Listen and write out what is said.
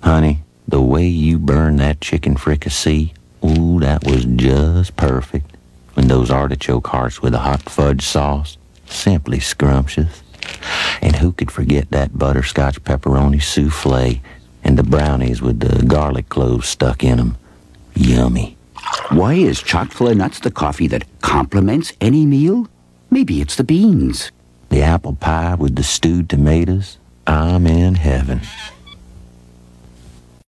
Honey, the way you burned that chicken fricassee, ooh, that was just perfect. And those artichoke hearts with the hot fudge sauce, simply scrumptious. And who could forget that butterscotch pepperoni souffle and the brownies with the garlic cloves stuck in them? Yummy. Why is chock-full of nuts the coffee that complements any meal? Maybe it's the beans. The apple pie with the stewed tomatoes, I'm in heaven.